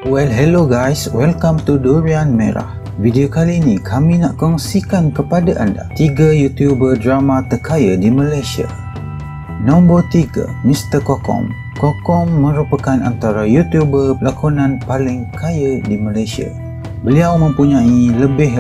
Well, hello guys, welcome to Durian Merah. Video kali ini kami nak kongsikan kepada anda 3 YouTuber drama terkaya di Malaysia. Nombor 3, Mr. Kokom. Kokom merupakan antara YouTuber lakonan paling kaya di Malaysia. Beliau mempunyai lebih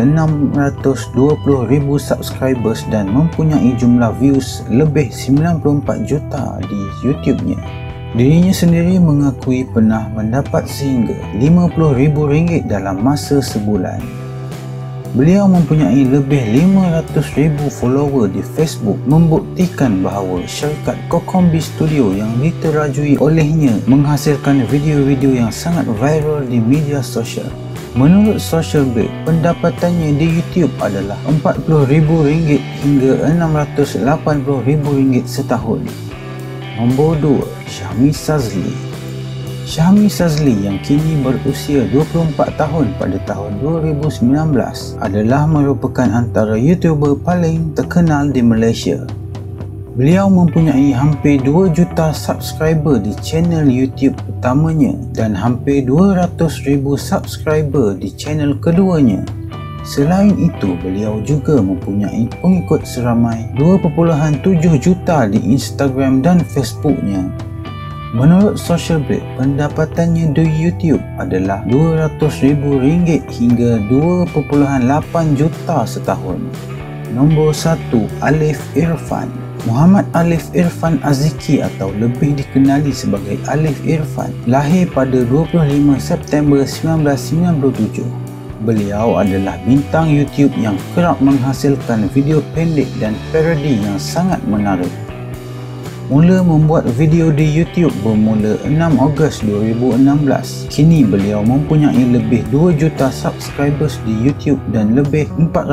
620,000 subscribers dan mempunyai jumlah views lebih 94 juta di YouTube-nya. Dirinya sendiri mengakui pernah mendapat sehingga RM50,000 dalam masa sebulan. Beliau mempunyai lebih 500,000 follower di Facebook, membuktikan bahawa syarikat Kokombi Studio yang diterajui olehnya menghasilkan video-video yang sangat viral di media sosial. Menurut Social Blade, pendapatannya di YouTube adalah RM40,000 hingga RM680,000 setahun. Nombor 2, Syahmi Sazli. Syahmi Sazli yang kini berusia 24 tahun pada tahun 2019 adalah merupakan antara YouTuber paling terkenal di Malaysia. Beliau mempunyai hampir 2 juta subscriber di channel YouTube utamanya dan hampir 200,000 subscriber di channel keduanya. Selain itu, beliau juga mempunyai pengikut seramai 2.7 juta di Instagram dan Facebooknya. Menurut Social Blade, pendapatannya di YouTube adalah RM200,000 hingga 2.8 juta setahun. Nombor 1, Alif Irfan. Muhammad Alif Irfan Aziki atau lebih dikenali sebagai Alif Irfan lahir pada 25 September 1997. Beliau adalah bintang YouTube yang kerap menghasilkan video pendek dan parodi yang sangat menarik. Mula membuat video di YouTube bermula 6 Ogos 2016. Kini beliau mempunyai lebih 2 juta subscribers di YouTube dan lebih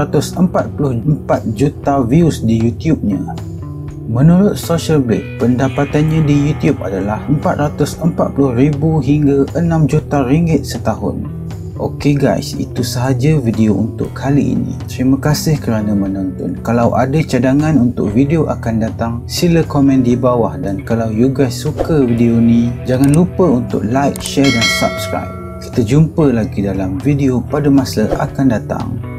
444 juta views di YouTube-nya. Menurut Social Blade, pendapatannya di YouTube adalah RM440,000 hingga RM6 juta setahun. Okey guys, itu sahaja video untuk kali ini. Terima kasih kerana menonton. Kalau ada cadangan untuk video akan datang, sila komen di bawah. Dan kalau you guys suka video ni, jangan lupa untuk like, share dan subscribe. Kita jumpa lagi dalam video pada masa akan datang.